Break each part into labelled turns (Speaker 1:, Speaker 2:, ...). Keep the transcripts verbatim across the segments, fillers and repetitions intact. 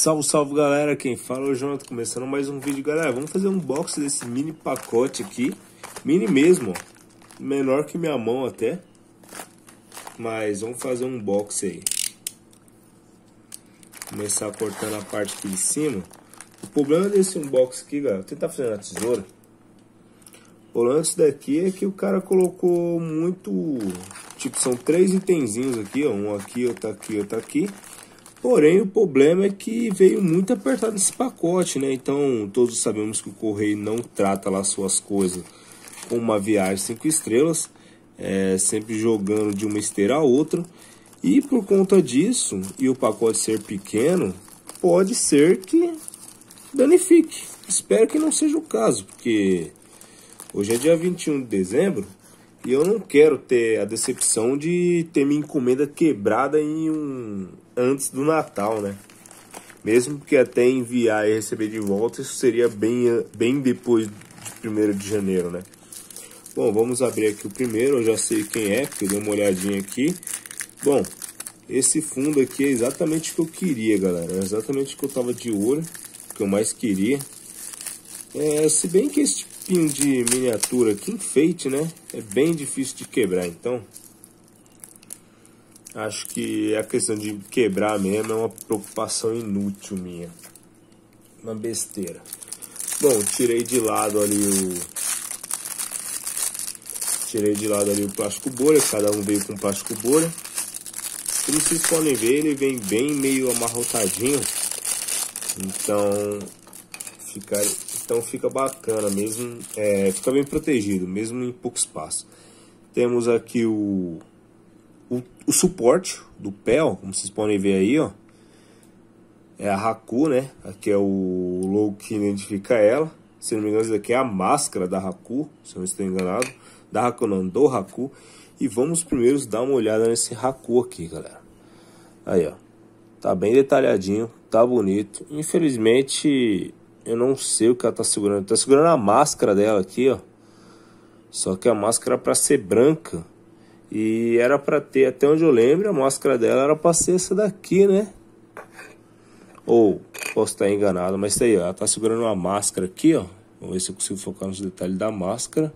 Speaker 1: Salve, salve galera, quem fala é o Jonathan, começando mais um vídeo. Galera, vamos fazer um unboxing desse mini pacote aqui. Mini mesmo, ó. Menor que minha mão até. Mas vamos fazer um unboxing aí. Começar cortando a parte aqui de cima. O problema desse unboxing aqui, galera, vou tentar fazer na tesoura. O problema disso daqui é que o cara colocou muito... Tipo, são três itenzinhos aqui, ó. Um aqui, outro aqui, outro aqui. Porém, o problema é que veio muito apertado esse pacote, né? Então, todos sabemos que o correio não trata lá suas coisas com uma viagem cinco estrelas. É, sempre jogando de uma esteira a outra. E por conta disso, e o pacote ser pequeno, pode ser que danifique. Espero que não seja o caso, porque hoje é dia vinte e um de dezembro. E eu não quero ter a decepção de ter minha encomenda quebrada em um... antes do Natal, né? Mesmo que até enviar e receber de volta, isso seria bem, bem depois de primeiro de janeiro, né? Bom, vamos abrir aqui o primeiro. Eu já sei quem é, porque eu dei uma olhadinha aqui. Bom, esse fundo aqui é exatamente o que eu queria, galera. É exatamente o que eu tava de olho, o que eu mais queria. É, se bem que esse tipinho de miniatura aqui, enfeite, né? É bem difícil de quebrar, então... Acho que a questão de quebrar mesmo é uma preocupação inútil minha. Uma besteira. Bom, tirei de lado ali o... Tirei de lado ali o plástico bolha. Cada um veio com plástico bolha. Como vocês podem ver, ele vem bem meio amarrotadinho. Então... Fica, então fica bacana mesmo. É, fica bem protegido, mesmo em pouco espaço. Temos aqui o... O, o suporte do pé, ó, como vocês podem ver aí, ó, é a Haku, né? Aqui é o logo que identifica ela. Se não me engano, isso daqui é a máscara da Haku, se eu não estou enganado. Da Haku não, do Haku. E vamos primeiro dar uma olhada nesse Haku aqui, galera. Aí, ó. Tá bem detalhadinho, tá bonito. Infelizmente, eu não sei o que ela tá segurando. Tá segurando a máscara dela aqui, ó. Só que a máscara é pra ser branca. E era pra ter, até onde eu lembro, a máscara dela era pra ser essa daqui, né? Ou, posso estar enganado, mas tá aí, ó. Ela tá segurando uma máscara aqui, ó. Vamos ver se eu consigo focar nos detalhes da máscara.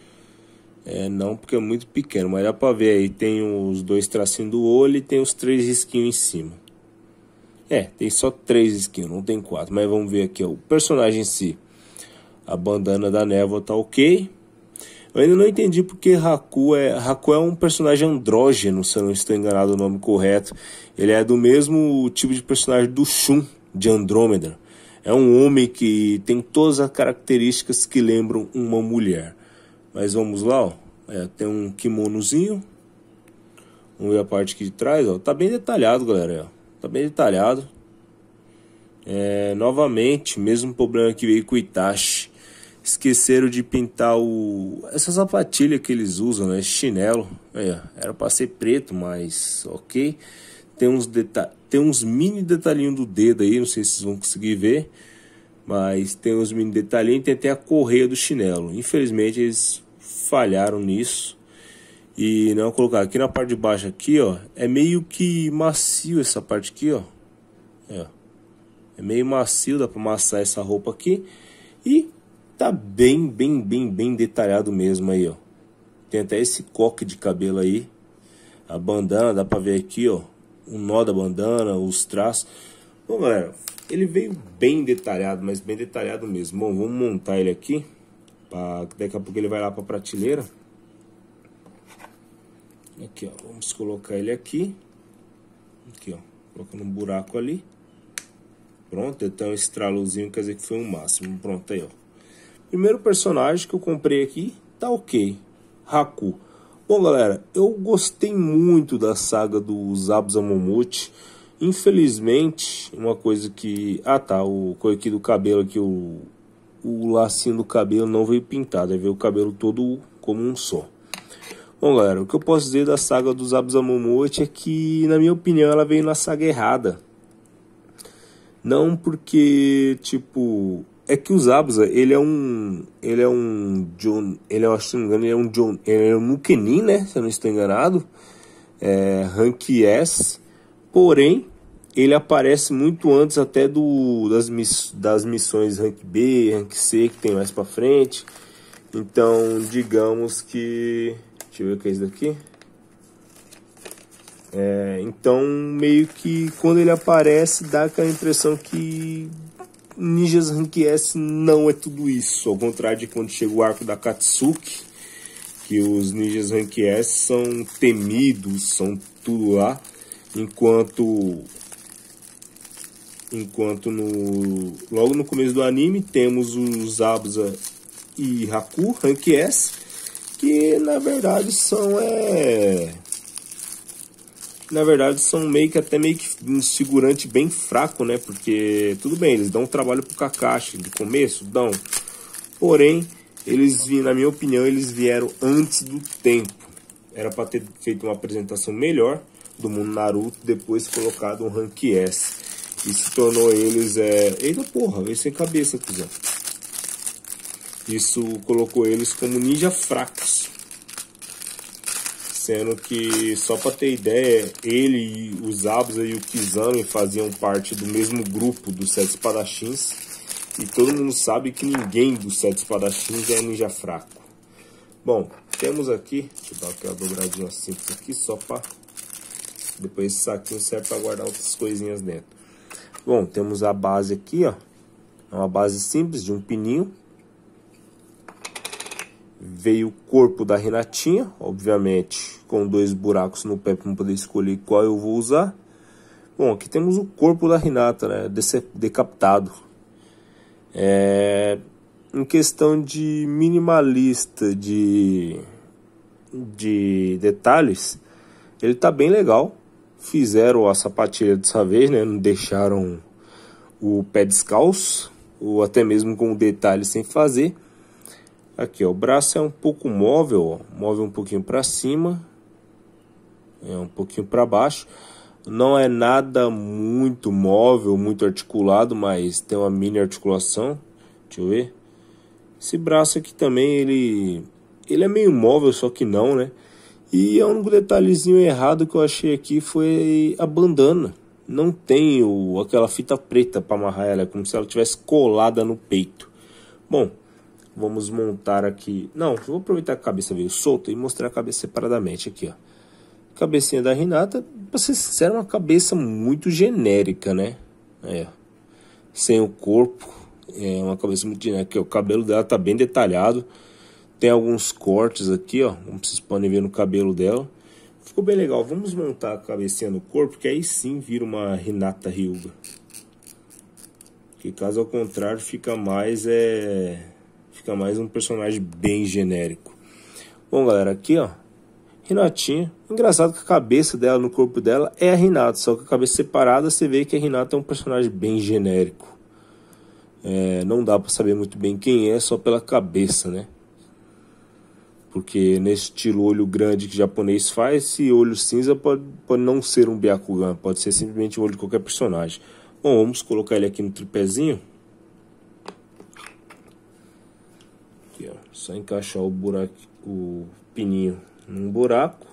Speaker 1: É, não, porque é muito pequeno, mas dá pra ver aí. Tem os dois tracinhos do olho e tem os três risquinhos em cima. É, tem só três risquinhos, não tem quatro. Mas vamos ver aqui, ó. O personagem em si. A bandana da névoa tá ok. Eu ainda não entendi porque Haku é, Haku é um personagem andrógeno, se eu não estou enganado o nome correto. Ele é do mesmo tipo de personagem do Shun, de Andrômeda. É um homem que tem todas as características que lembram uma mulher. Mas vamos lá, ó. É, tem um kimonozinho. Vamos ver a parte aqui de trás, ó. Tá bem detalhado, galera. Ó. Tá bem detalhado. É, novamente, mesmo problema que veio com o Itachi. Esqueceram de pintar o... essa sapatilha que eles usam, né? Chinelo. É, era para ser preto, mas ok. Tem uns, deta... tem uns mini detalhinhos do dedo aí, não sei se vocês vão conseguir ver. Mas tem uns mini detalhinhos. Tem até a correia do chinelo. Infelizmente eles falharam nisso. E não colocar aqui na parte de baixo aqui, ó. É meio que macio essa parte aqui, ó. É, é meio macio, dá para amassar essa roupa aqui. E... tá bem, bem, bem, bem detalhado mesmo aí, ó. Tem até esse coque de cabelo aí. A bandana, dá pra ver aqui, ó. O nó da bandana, os traços. Bom, galera, ele veio bem detalhado, mas bem detalhado mesmo. Bom, vamos montar ele aqui. Pra... daqui a pouco ele vai lá pra prateleira. Aqui, ó. Vamos colocar ele aqui. Aqui, ó. Colocando um buraco ali. Pronto, então esse tralozinho quer dizer que foi um máximo. Pronto, aí, ó. Primeiro personagem que eu comprei aqui, tá ok, Haku. Bom, galera, eu gostei muito da saga do Zabuza Momote. Infelizmente, uma coisa que... Ah, tá, o coisa aqui do cabelo aqui, o, o lacinho do cabelo não veio pintado. Aí veio o cabelo todo como um só. Bom, galera, o que eu posso dizer da saga do Zabuza Momote é que, na minha opinião, ela veio na saga errada. Não porque, tipo... É que o Zabuza, ele é um... Ele é um... John, ele é, se não me engano, ele é um John... Ele é um Nukenin, né? Se eu não estou enganado. É, rank S. Porém, ele aparece muito antes até do, das, miss, das missões Rank B, Rank C, que tem mais pra frente. Então, digamos que... Deixa eu ver o que é isso daqui. É, então, meio que quando ele aparece, dá aquela impressão que Ninjas Rank S não é tudo isso. Ao contrário de quando chega o arco da Katsuki, que os Ninjas Rank S são temidos, são tudo lá. Enquanto... Enquanto no, logo no começo do anime temos os Zabuza e Haku, Rank S, que na verdade são é, na verdade são meio que até meio que um figurante bem fraco, né? Porque tudo bem, eles dão trabalho pro Kakashi de começo, dão. Porém, eles na minha opinião, eles vieram antes do tempo. Era para ter feito uma apresentação melhor do mundo Naruto, depois colocado um Rank S. Isso tornou eles... É... Eita porra, veio sem cabeça, cuzão. Isso colocou eles como ninja fracos. Sendo que, só pra ter ideia, ele, os Zabuza e o Kizami faziam parte do mesmo grupo dos Sete Espadachins. E todo mundo sabe que ninguém dos Sete Espadachins é ninja fraco. Bom, temos aqui... Deixa eu dar aquela dobradinha simples aqui, só pra... Depois esse saquinho serve pra guardar outras coisinhas dentro. Bom, temos a base aqui, ó. É uma base simples de um pininho. Veio o corpo da Renatinha, obviamente, com dois buracos no pé para poder escolher qual eu vou usar. Bom, aqui temos o corpo da Hinata, né? Decapitado. É... Em questão de minimalista de, de detalhes, ele tá bem legal. Fizeram a sapatilha dessa vez, né? Não deixaram o pé descalço, ou até mesmo com o detalhe sem fazer. Aqui, ó, o braço é um pouco móvel, ó, móvel um pouquinho para cima, é um pouquinho para baixo. Não é nada muito móvel, muito articulado, mas tem uma mini articulação. Deixa eu ver. Esse braço aqui também, ele, ele é meio móvel, só que não, né? E o único detalhezinho errado que eu achei aqui foi a bandana. Não tem o, aquela fita preta para amarrar ela, é como se ela tivesse colada no peito. Bom, vamos montar aqui... Não, vou aproveitar que a cabeça veio solta e mostrar a cabeça separadamente aqui, ó. Cabecinha da Hinata, pra ser sincero, é uma cabeça muito genérica, né? É. Sem o corpo, é uma cabeça muito genérica. O cabelo dela tá bem detalhado. Tem alguns cortes aqui, ó, como vocês podem ver no cabelo dela. Ficou bem legal. Vamos montar a cabecinha no corpo, que aí sim vira uma Hinata Hyuga. Que caso ao contrário, fica mais é fica mais um personagem bem genérico. Bom, galera, aqui, ó, Hinatinha. Engraçado que a cabeça dela no corpo dela é a Hinata, só que a cabeça separada você vê que a Hinata é um personagem bem genérico. É, não dá pra saber muito bem quem é só pela cabeça, né? Porque nesse estilo olho grande que o japonês faz, esse olho cinza pode, pode não ser um Byakugan, pode ser simplesmente o olho de qualquer personagem. Bom, vamos colocar ele aqui no tripézinho. Aqui, ó, só encaixar o buraco, o pininho num buraco.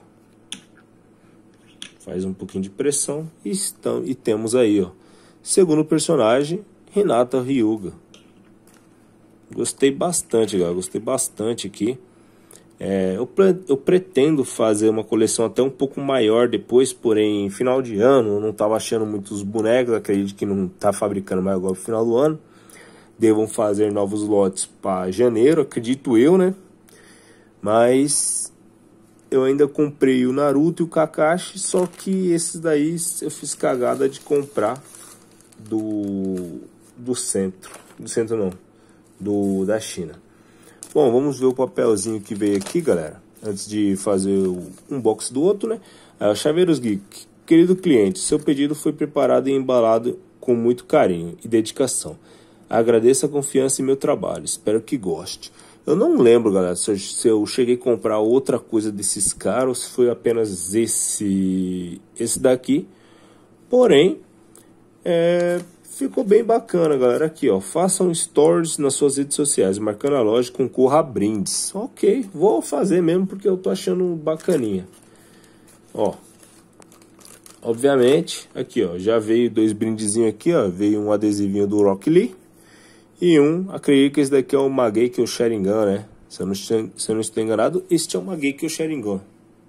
Speaker 1: Faz um pouquinho de pressão e, estão, e temos aí, ó, segundo personagem, Hinata Hyuga. Gostei bastante, galera, gostei bastante aqui. É, eu, pre eu pretendo fazer uma coleção até um pouco maior depois, porém, final de ano, eu não estava achando muitos bonecos, acredito que não está fabricando mais agora no final do ano. Devam fazer novos lotes para janeiro, acredito eu, né? Mas eu ainda comprei o Naruto e o Kakashi, só que esses daí eu fiz cagada de comprar do, do centro, do centro não, do, da China. Bom, vamos ver o papelzinho que veio aqui, galera. Antes de fazer o unboxing do outro, né? É, Chaveiros Geek. Querido cliente, seu pedido foi preparado e embalado com muito carinho e dedicação. Agradeço a confiança em meu trabalho. Espero que goste. Eu não lembro, galera, se eu, se eu cheguei a comprar outra coisa desses caras ou se foi apenas esse, esse daqui. Porém, é... ficou bem bacana, galera. Aqui, ó, façam stories nas suas redes sociais, marcando a loja, concorra a brindes. Ok, vou fazer mesmo porque eu tô achando bacaninha. Ó, Obviamente, aqui ó, já veio dois brindezinhos aqui, ó. Veio um adesivinho do Rock Lee e um, acredito que esse daqui é o Mangekyou Sharingan, né? Se eu não estou, se eu não estou enganado, este é o Mangekyou Sharingan.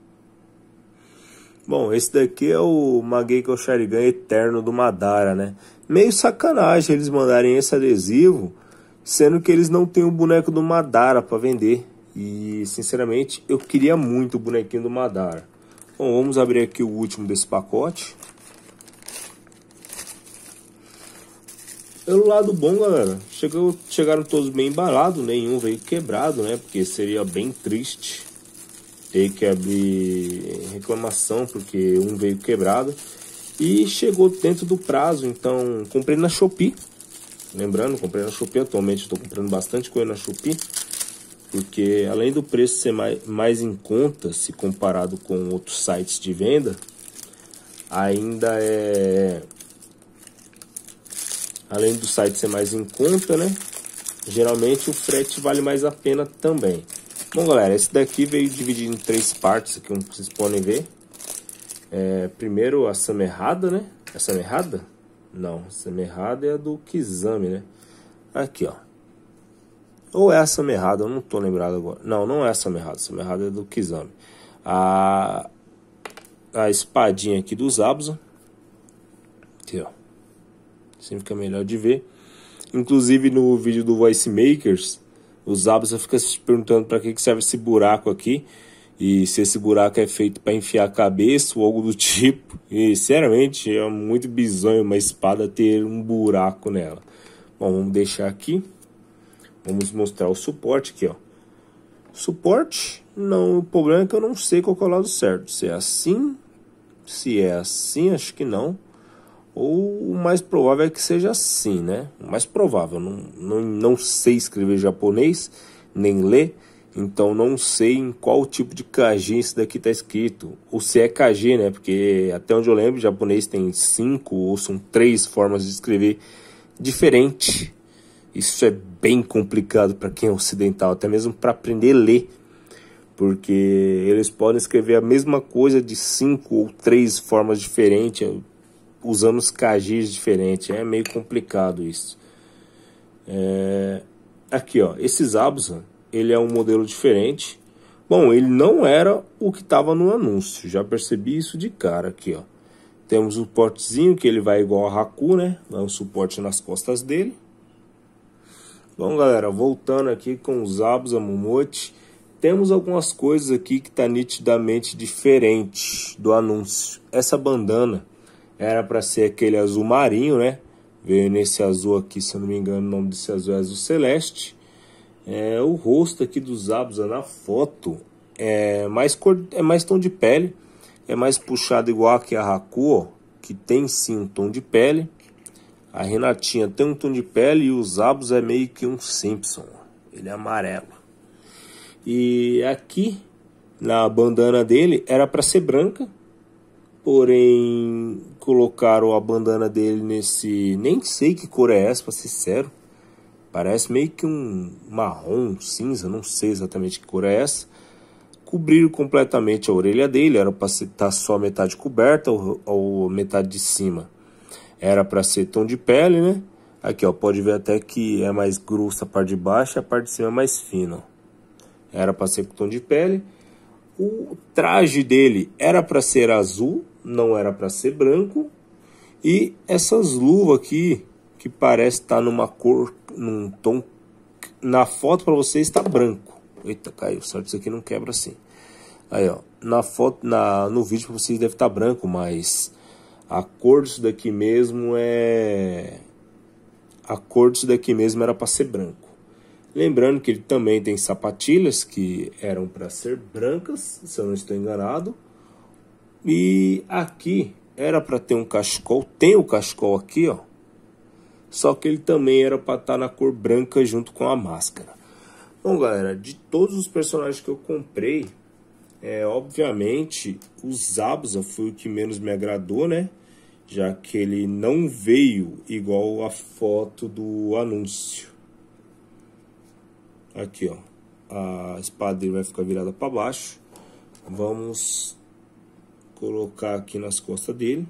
Speaker 1: Bom, esse daqui é o Mangekyou Sharingan Eterno do Madara, né? Meio sacanagem eles mandarem esse adesivo, sendo que eles não têm o boneco do Madara para vender. E, sinceramente, eu queria muito o bonequinho do Madara. Bom, vamos abrir aqui o último desse pacote. Pelo lado bom, galera, chegou, chegaram todos bem embalados, nenhum veio quebrado, né? Porque seria bem triste ter que abrir reclamação, porque um veio quebrado. E chegou dentro do prazo, então comprei na Shopee. Lembrando, comprei na Shopee, atualmente estou comprando bastante coisa na Shopee. Porque além do preço ser mais, mais em conta, se comparado com outros sites de venda, ainda é... Além do site ser mais em conta, né? Geralmente o frete vale mais a pena também. Bom, galera, esse daqui veio dividido em três partes, aqui como vocês podem ver. É, primeiro a Samerrada, né? A Samerrada? Não, a Samerrada é a do Kizami, né? Aqui, ó. Ou é a Samerrada, eu não tô lembrado agora. Não, não é a Samerrada, a Samerrada é do Kizami. A, a espadinha aqui do Zabuza. Aqui, ó. Assim fica melhor de ver. Inclusive no vídeo do Voice Makers, o Zabuza fica se perguntando para que, que serve esse buraco aqui. E se esse buraco é feito para enfiar a cabeça ou algo do tipo. E sinceramente é muito bizonho uma espada ter um buraco nela. Bom, vamos deixar aqui. Vamos mostrar o suporte aqui, ó. Suporte, não, o problema é que eu não sei qual é o lado certo. Se é assim, se é assim, acho que não. Ou o mais provável é que seja assim, né? O mais provável, não, não, não sei escrever japonês, nem ler. Então não sei em qual tipo de kanji isso daqui tá escrito. Ou se é kanji, né? Porque até onde eu lembro, o japonês tem cinco ou são três formas de escrever diferente. Isso é bem complicado para quem é ocidental, até mesmo para aprender a ler. Porque eles podem escrever a mesma coisa de cinco ou três formas diferentes, usando os kanjis diferentes. É meio complicado isso. É... Aqui, ó, esse Zabuza, ele é um modelo diferente. Bom, ele não era o que estava no anúncio, já percebi isso de cara aqui, ó. Temos o suportezinho que ele vai igual a Haku, né? Vai um suporte nas costas dele. Bom, galera, voltando aqui com os Zabuza Momote, temos algumas coisas aqui que tá nitidamente diferente do anúncio. Essa bandana era para ser aquele azul marinho, né? Veio nesse azul aqui, se eu não me engano, o nome desse azul é azul celeste. É, o rosto aqui dos Zabuza na foto é mais, cor, é mais tom de pele, é mais puxado igual aqui a Haku, ó, que tem sim um tom de pele. A Renatinha tem um tom de pele e o Zabuza é meio que um Simpson. Ele é amarelo. E aqui, na bandana dele, era para ser branca. Porém, colocaram a bandana dele nesse... Nem sei que cor é essa, para ser sincero. Parece meio que um marrom, cinza, não sei exatamente que cor é essa. Cobriram completamente a orelha dele. Era para estar só a metade coberta ou, ou metade de cima. Era para ser tom de pele, né? Aqui, ó, pode ver até que é mais grossa a parte de baixo e a parte de cima é mais fina. Ó. Era para ser com tom de pele. O traje dele era para ser azul, não era para ser branco. E essas luvas aqui, que parece estar numa cor, num tom... Na foto para vocês está branco. Eita, caiu, sorte isso aqui não quebra assim. Aí, ó, na foto, na, no vídeo para vocês deve estar branco, mas... A cor disso daqui mesmo é... A cor disso daqui mesmo era para ser branco. Lembrando que ele também tem sapatilhas que eram para ser brancas, se eu não estou enganado. E aqui era para ter um cachecol. Tem o cachecol aqui, ó. Só que ele também era para estar na cor branca junto com a máscara. Bom, galera, de todos os personagens que eu comprei, é, obviamente, o Zabuza foi o que menos me agradou, né? Já que ele não veio igual a foto do anúncio. Aqui, ó. A espada dele vai ficar virada para baixo. Vamos colocar aqui nas costas dele.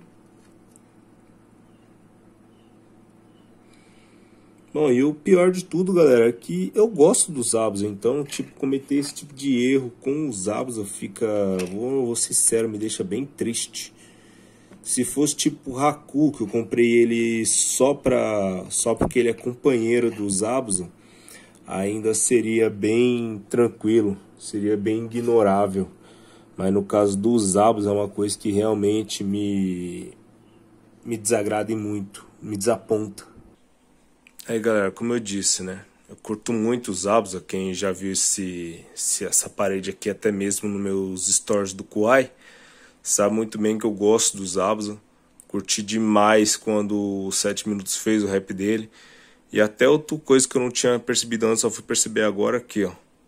Speaker 1: Bom, e o pior de tudo, galera, é que eu gosto dos Zabuza, então, tipo, cometer esse tipo de erro com os Zabuza fica, vou, vou ser sincero, me deixa bem triste. Se fosse tipo o Haku, que eu comprei ele só, pra, só porque ele é companheiro dos Zabuza, ainda seria bem tranquilo, seria bem ignorável. Mas no caso dos Zabuza é uma coisa que realmente me, me desagrada muito, me desaponta. Aí galera, como eu disse, né, eu curto muito os Zabuza, quem já viu esse, esse, essa parede aqui até mesmo nos meus stories do Kuai, sabe muito bem que eu gosto dos Zabuza, curti demais quando o sete minutos fez o rap dele, e até outra coisa que eu não tinha percebido antes, só fui perceber agora aqui, ó,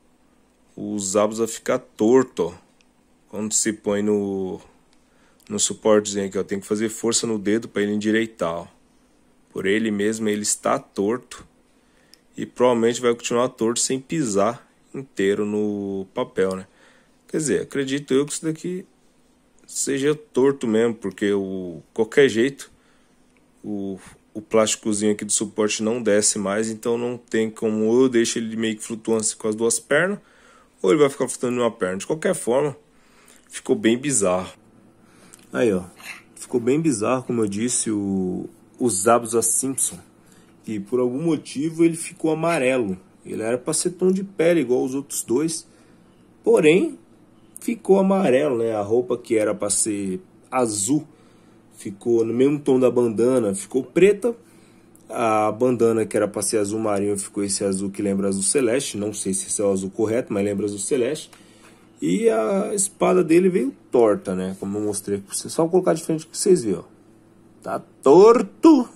Speaker 1: o Zabuza fica torto, ó, quando se põe no, no suportezinho aqui, ó, tem que fazer força no dedo para ele endireitar, ó. Por ele mesmo, ele está torto e provavelmente vai continuar torto sem pisar inteiro no papel, né? Quer dizer, acredito eu que isso daqui seja torto mesmo, porque o qualquer jeito o, o plásticozinho aqui do suporte não desce mais, então não tem como, ou eu deixo ele meio que flutuando assim com as duas pernas, ou ele vai ficar flutuando em uma perna. De qualquer forma, ficou bem bizarro. Aí, ó, ficou bem bizarro, como eu disse, o o Zabuza Simpson, que por algum motivo ele ficou amarelo. Ele era para ser tom de pele igual os outros dois, porém ficou amarelo, né? A roupa que era para ser azul ficou no mesmo tom da bandana, ficou preta. A bandana que era para ser azul marinho ficou esse azul que lembra azul celeste, não sei se esse é o azul correto, mas lembra azul celeste. E a espada dele veio torta, né? Como eu mostrei para vocês, só colocar de frente que vocês viram. Tá torto.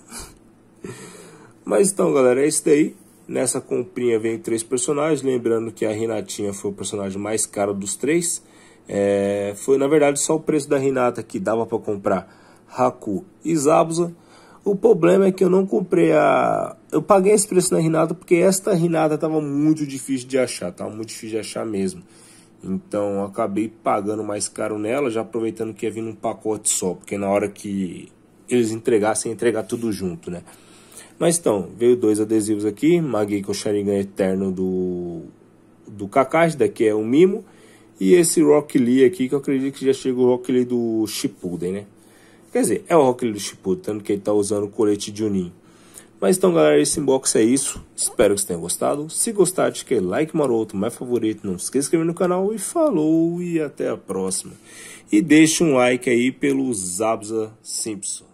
Speaker 1: Mas então, galera, é isso daí. Nessa comprinha vem três personagens. Lembrando que a Renatinha foi o personagem mais caro dos três. É, foi, na verdade, só o preço da Renata que dava para comprar Haku e Zabuza. O problema é que eu não comprei a... Eu paguei esse preço na Renata porque esta Renata tava muito difícil de achar. Tava muito difícil de achar mesmo. Então, eu acabei pagando mais caro nela, já aproveitando que ia vir num pacote só. Porque na hora que eles entregassem, entregar tudo junto, né? Mas então, veio dois adesivos aqui, Maguei com o Sharingan Eterno do, do Kakashi, daqui é o Mimo, e esse Rock Lee aqui, que eu acredito que já chegou o Rock Lee do Shippuden, né? Quer dizer, é o Rock Lee do Shippuden, tanto que ele tá usando o colete de Chunin. Mas então, galera, esse unboxing é isso, espero que vocês tenham gostado. Se gostar, deixa aquele like maroto, mais favorito, não se esqueça de se inscrever no canal, e falou, e até a próxima. E deixa um like aí pelo Zabuza Simpson.